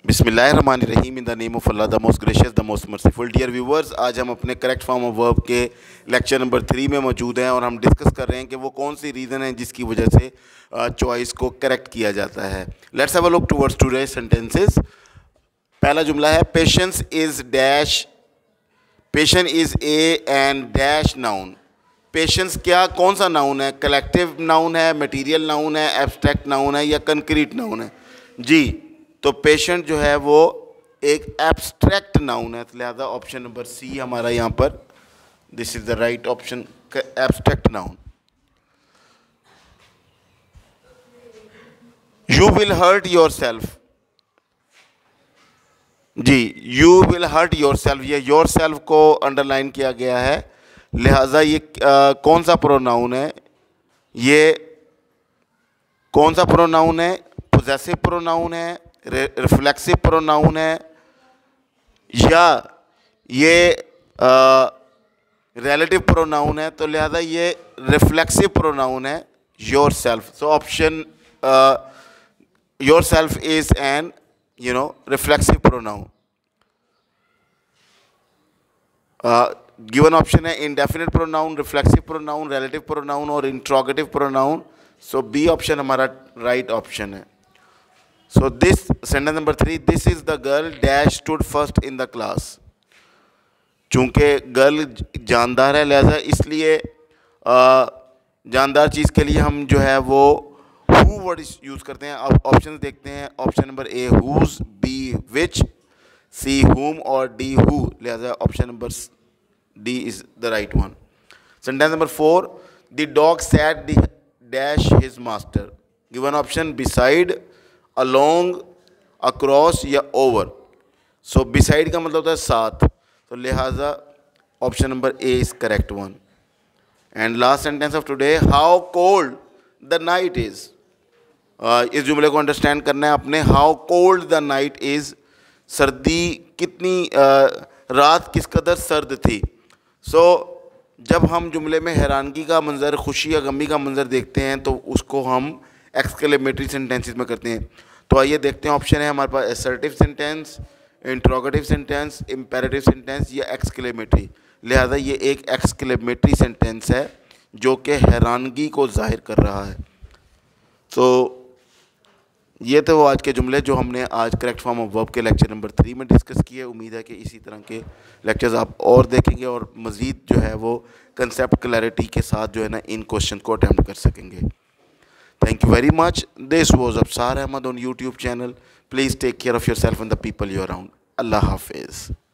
बिस्मिल्लाहिर्रहमानिर्रहीम in the name of Allah the most gracious the most merciful. Dear viewers, आज हम अपने करेक्ट फॉर्म ऑफ वर्ब के lecture number 3 में मौजूद हैं और हम डिस्कस कर रहे हैं कि वो कौन सी रीज़न है जिसकी वजह से चॉइस को करेक्ट किया जाता है। Let's have a look towards today's sentences. पहला जुमला है patience is dash, patient is a and dash noun. Patience क्या कौन सा नाउन है? कलेक्टिव नाउन है, मटीरियल नाउन है, एब्स्ट्रैक्ट नाउन है या कंक्रीट नाउन है? जी, तो पेशेंट जो है वो एक एब्स्ट्रैक्ट नाउन है, तो लिहाजा ऑप्शन नंबर सी हमारा यहाँ पर this is the right option, abstract noun. You will hurt yourself, जी you will hurt yourself, ये योर सेल्फ को अंडरलाइन किया गया है, लिहाजा ये कौन सा प्रोनाउन है? ये कौन सा प्रोनाउन है? पोजेसिव प्रोनाउन है, रिफ्लेक्सिव प्रोनाउन है या ये रिलेटिव प्रोनाउन है? तो लिहाजा ये रिफ्लेक्सिव प्रोनाउन है yourself. So option yourself is an reflexive pronoun. Given option है indefinite pronoun, reflexive pronoun, relative pronoun और interrogative pronoun. So B option हमारा राइट ऑप्शन है। So this sentence number 3, this is the girl dash stood first in the class। चूँकि girl जानदार है, लिहाजा इसलिए जानदार चीज़ के लिए हम जो है वो who वर्ड यूज़ करते हैं। अब ऑप्शन देखते हैं। Option number A whose, B which, C whom और डी who, लिहाजा option number D is the right one. Sentence number 4, the dog sat the dash his master। Given option beside, along, across या over। So beside का मतलब होता है साथ, तो लिहाजा option number A is correct one. And last sentence of today, how cold the night is. इस जुमले को अंडरस्टैंड करना है आपने। How cold the night is, सर्दी कितनी, रात किस कदर सर्द थी। सो जब हम जुमले में हैरानगी का मंजर, खुशी या गमी का मंजर देखते हैं तो उसको हम एक्सक्लेमेटरी सेंटेंसेस में करते हैं। तो आइए देखते हैं, ऑप्शन है हमारे पास assertive sentence, interrogative sentence, imperative sentence या एक्सक्लेमेटरी। लिहाजा ये एक एक्सक्लेमेटरी सेंटेंस है जो कि हैरानगी को जाहिर कर रहा है। तो ये थे वो आज के जुमले जो हमने आज करेक्ट फॉर्म ऑफ वर्ब के लेक्चर नंबर 3 में डिस्कस किए। उम्मीद है कि इसी तरह के लेक्चर्स आप और देखेंगे और मज़ीद जो है वो कंसेप्ट क्लैरिटी के साथ जो है ना इन क्वेश्चन को अटैम्प्ट कर सकेंगे। Thank you very much. This was Absar Ahmad on YouTube channel. Please take care of yourself and the people you're around. Allah Hafiz.